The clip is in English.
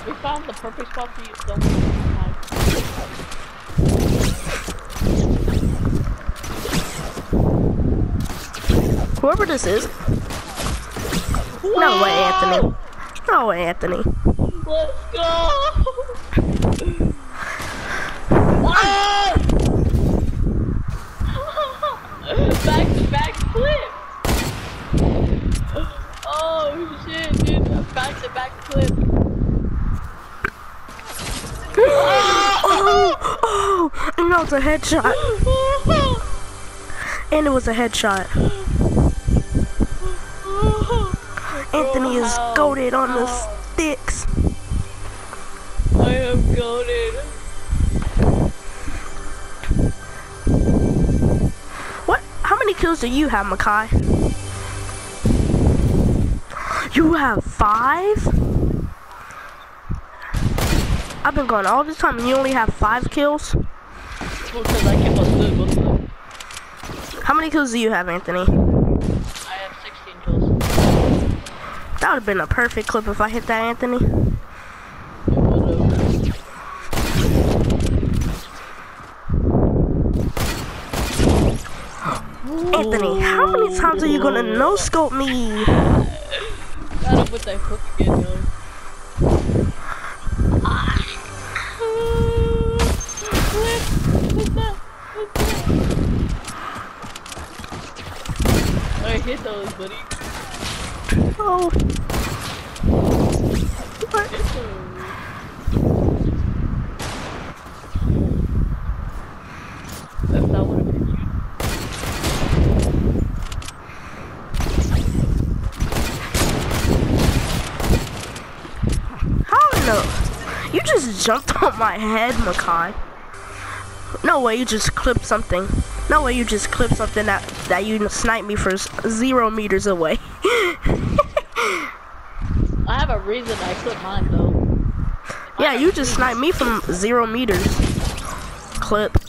We found the perfect spot for you. Don't hide. Whoever this is. No way, Anthony. No way, Anthony. Let's go! Oh! Back flip! Oh shit, dude. Back flip. Oh, no, it's a headshot. And it was a headshot. Anthony is goated on the sticks. I am goated. What? How many kills do you have, Makai? You have 5? I've been going all this time and you only have 5 kills? Because I kept on doing most of them. How many kills do you have, Anthony? I have 16 kills. That would have been a perfect clip if I hit that, Anthony. Anthony, how many times are you gonna no-scope me? I don't put that hook again, yo. I hit those, buddy. Oh. What? That's not what it is. How no? You just jumped on my head, Makai. No way you just clipped something. No way you just clipped something that you sniped me for 0 meters away. I have a reason I clipped mine, though. Yeah, you just sniped me from 0 meters. Clip.